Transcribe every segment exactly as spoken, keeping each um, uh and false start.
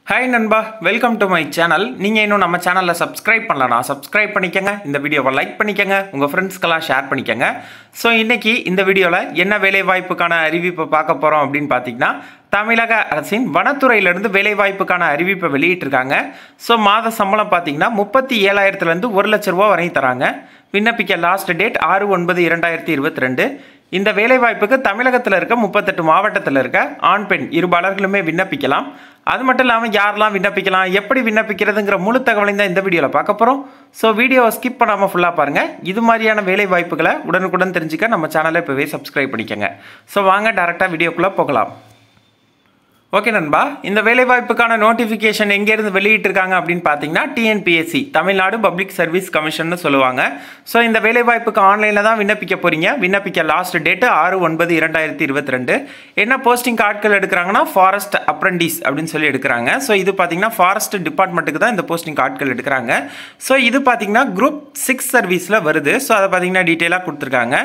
Hi நண்பா, welcome to my channel. நீங்க இன்னும் நம்ம சேனல்ல சப்ஸ்கிரைப் பண்ணலனா சப்ஸ்கிரைப் பண்ணிக்கங்க. இந்த வீடியோவை லைக் பண்ணிக்கங்க. உங்க ஃப்ரெண்ட்ஸ்க்கெல்லாம் ஷேர் பண்ணிக்கங்க. சோ இன்னைக்கு இந்த வீடியோல என்ன வேலை வாய்ப்புக்கான அறிவிப்பு பார்க்க போறோம் அப்படினு பாத்தீங்கன்னா தமிழக அரசின் வனத்துறையில இருந்து வேலை வாய்ப்புக்கான அறிவிப்பை வெளியிட்டிருக்காங்க. சோ மாத சம்பளம் பாத்தீங்கன்னா முப்பத்தி ஏழாயிரத்துல இருந்து ஒரு லட்சம் ரூபாய் வரை தராங்க. விண்ணப்பிக்க லாஸ்ட் டேட் ஆறு ஒன்பது இரண்டாயிரத்து இருபத்தி இரண்டு. இந்த வேலை வாய்ப்புக்கு தமிழகத்தில் இருக்க முப்பத்தெட்டு மாவட்டத்தில் இருக்க ஆண் பெண் இருபாலர்களுமே விண்ணப்பிக்கலாம். அது மட்டும் இல்லாமல் யாரெல்லாம் விண்ணப்பிக்கலாம், எப்படி விண்ணப்பிக்கிறதுங்கிற முழு தகவலையும் தான் இந்த வீடியோவில் பார்க்க போகிறோம். ஸோ வீடியோவை ஸ்கிப் பண்ணாமல் ஃபுல்லாக பாருங்கள். இது மாதிரியான வேலை வாய்ப்புகளை உடனுக்குடன் தெரிஞ்சுக்க நம்ம சேனலை இப்போவே சப்ஸ்கிரைப் பண்ணிக்கோங்க. ஸோ வாங்க டேரெக்டாக வீடியோக்குள்ளே போகலாம். ஓகே நண்பா, இந்த வேலைவாய்ப்புக்கான நோட்டிஃபிகேஷன் எங்கேருந்து வெளியிட்டிருக்காங்க அப்படின்னு பார்த்தீங்கன்னா TNPSC Tamil Nadu public service commission சொல்லுவாங்க. ஸோ இந்த வேலைவாய்ப்புக்கு ஆன்லைனில் தான் விண்ணப்பிக்க போகிறீங்க. விண்ணப்பிக்க லாஸ்ட் டேட்டு ஆறு ஒன்பது இரண்டாயிரத்தி இருபத்தி ரெண்டு. என்ன போஸ்டிங் ஆட்கள் எடுக்கிறாங்கன்னா ஃபாரஸ்ட் அப்ரண்டிஸ் அப்படின்னு சொல்லி எடுக்கிறாங்க. ஸோ இது பார்த்தீங்கன்னா ஃபாரஸ்ட் டிபார்ட்மெண்ட்டுக்கு தான் இந்த போஸ்டிங் ஆட்கள் எடுக்கிறாங்க. ஸோ இது பார்த்தீங்கன்னா குரூப் சிக்ஸ் சர்வீஸில் வருது. ஸோ அதை பார்த்தீங்கன்னா டீட்டெயிலாக கொடுத்துருக்காங்க.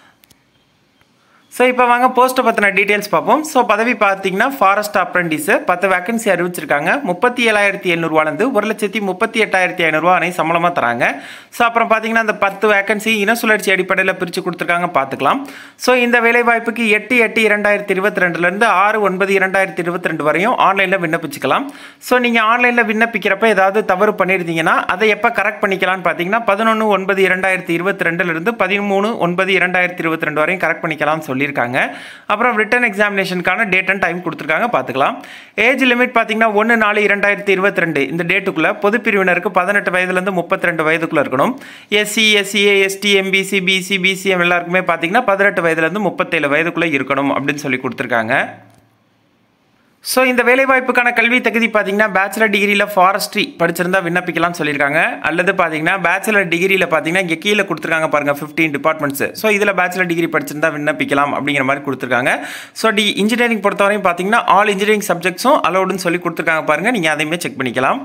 ஸோ இப்போ வாங்க போஸ்ட்டை பற்றின டீட்டெயில்ஸ் பார்ப்போம். ஸோ பதவி பார்த்தீங்கன்னா ஃபாரஸ்ட் அப்ரண்டிஸு பத்து வேகன்சி அறிவிச்சிருக்காங்க. முப்பத்தி ஏழாயிரத்தி எழுநூறுவாலேருந்து ஒரு லட்சத்தி முப்பத்தி எட்டாயிரத்தி ஐநூறுரூவா அனை சம்பளமாக தராங்க. ஸோ அப்புறம் பார்த்தீங்கன்னா அந்த பத்து வேகன்சி இன சுழற்சி அடிப்படையில் பிரித்து கொடுத்துருக்காங்க, பார்த்துக்கலாம். ஸோ இந்த வேலைவாய்ப்புக்கு எட்டு எட்டு இரண்டாயிரத்தி இருபத்தி ரெண்டுலேருந்து ஆறு ஒன்பது இரண்டாயிரத்தி இருபத்தி ரெண்டு வரையும் ஆன்லைனில் விண்ணப்பிச்சுக்கலாம். ஸோ நீங்கள் ஆன்லைனில் விண்ணப்பிக்கிறப்ப ஏதாவது தவறு பண்ணியிருந்தீங்கன்னா அதை எப்போ கரெக்ட் பண்ணிக்கலாம்னு பார்த்தீங்கன்னா பதினொன்று ஒன்பது இரண்டாயிரத்தி இருபத்தி ரெண்டுலேருந்து பதிமூணு ஒன்பது இரண்டாயிரத்தி இருபத்தி ரெண்டு வரையும் கரெக்ட் பண்ணிக்கலாம்னு சொல்லி இருக்காங்க. அப்புறம் ரிட்டன் எக்ஸாமினேஷனுக்கான டேட் அண்ட் டைம் கொடுத்துருக்காங்க, பார்த்துக்கலாம். ஏஜ் லிமிட் பார்த்தீங்கன்னா ஒன்று நாலு இரண்டாயிரத்தி இருபத்தி ரெண்டு இந்த டேட்டுக்குள்ள பொது பிரிவினருக்கு பதினெட்டு வயதுலேருந்து முப்பத்தி ரெண்டு வயதுக்குள்ள இருக்கணும். SC SCA ST MBC BC BCM எல்லாருக்குமே பார்த்தீங்கன்னா பதினெட்டு வயதுலேருந்து முப்பத்தேழு வயதுக்குள்ள இருக்கணும் அப்படின்னு சொல்லி கொடுத்துருக்காங்க. ஸோ இந்த வேலைவாய்ப்புக்கான கல்வி தகுதி பார்த்தீங்கன்னா பேச்சுலர் டிகிரியில் ஃபாரஸ்ட்ரி படிச்சிருந்தா விண்ணப்பிக்கலாம்னு சொல்லியிருக்காங்க. அல்லது பார்த்தீங்கன்னா பேச்சுலர் டிகிரியில் பார்த்தீங்கன்னா இங்கே கீழே கொடுத்துருக்காங்க பாருங்கள் ஃபிஃப்டீன் டிபார்ட்மெண்ட்ஸ். ஸோ இதில் பேச்சுலர் டிகிரி படிச்சிருந்தா விண்ணப்பிக்கலாம் அப்படிங்கிற மாதிரி கொடுத்துருக்காங்க. ஸோ டி இன்ஜினியரிங் பொறுத்தவரையும் பார்த்தீங்கன்னா ஆல் இன்ஜினியரிங் சப்ஜெக்ட்ஸும் அலோடுன்னு சொல்லி கொடுத்துருக்காங்க பாருங்கள். நீங்கள் அதையுமே செக் பண்ணிக்கலாம்.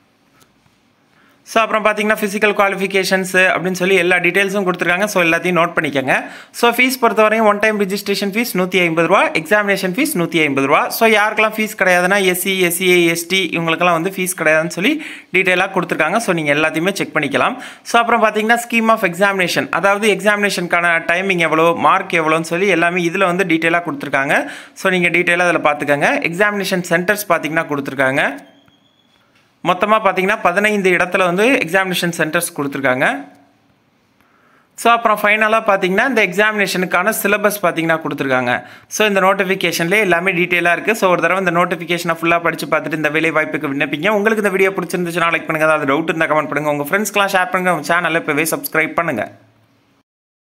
ஸோ அப்புறம் பார்த்தீங்கன்னா ஃபிசிக்கல் குவாலிஃபிகேஷன்ஸு அப்படின்னு சொல்லி எல்லா டீட்டெயில்ஸும் கொடுத்துருக்காங்க. ஸோ எல்லாத்தையும் நோட் பண்ணிக்கோங்க. ஸோ ஃபீஸ் பொறுத்தவரையும் ஒன் டைம் ரிஜிஸ்ட்ரேஷன் ஃபீஸ் நூற்றி ஐம்பது ரூபா, எக்ஸாமினேஷன் ஃபீஸ் நூற்றி ஐம்பது ரூபா. ஸோ யாருக்கெல்லாம் ஃபீஸ் கிடையாதுன்னா எஸ்சி எஸ்சிஏ எஸ்டி இவங்களுக்கெல்லாம் வந்து ஃபீஸ் கிடையாதுன்னு சொல்லி டீட்டெயிலாக கொடுத்துருக்காங்க. ஸோ நீங்கள் எல்லாத்தையுமே செக் பண்ணிக்கலாம். ஸோ அப்புறம் பார்த்தீங்கன்னா ஸ்கீம் ஆஃப் எக்ஸாமினேஷன், அதாவது எக்ஸாமினேஷனுக்கான டைமிங் எவ்வளோ, மார்க் எவ்வளோன்னு சொல்லி எல்லாமே இதில் வந்து டீட்டெயிலாக கொடுத்துருக்காங்க. ஸோ நீங்கள் டீட்டெயிலாக அதில் பார்த்துக்கோங்க. எக்ஸாமினேஷன் சென்டர்ஸ் பார்த்தீங்கன்னா கொடுத்துருக்காங்க. மொத்தமாக பார்த்தீங்கன்னா பதினைந்து இடத்துல வந்து எக்ஸாமினேஷன் சென்டர்ஸ் கொடுத்துருக்காங்க. ஸோ அப்புறம் ஃபைனலாக பார்த்தீங்கன்னா இந்த எக்ஸாமினேஷனுக்கான சிலபஸ் பார்த்தீங்கன்னா கொடுத்துருக்காங்க. ஸோ இந்த நோட்டிஃபிகேஷன்லேயே எல்லாமே டீட்டெயிலாக இருக்குது. ஸோ ஒரு தடவை இந்த நோட்டிஃபிகேஷனை ஃபுல்லாக படித்து பார்த்துட்டு இந்த வேலை வாய்ப்புக்கு விண்ணப்பிங்க. உங்களுக்கு இந்த வீடியோ பிடிச்சிருந்துச்சுன்னா லைக் பண்ணுங்கள். அதாவது டவுட் இருந்தால் கமெண்ட் பண்ணுங்கள். உங்கள் ஃப்ரெண்ட்ஸ்க்கெலாம் ஷேர் பண்ணுங்கள். உங்கள் சேனலை இப்போவே சப்ஸ்கிரைப் பண்ணுங்கள்.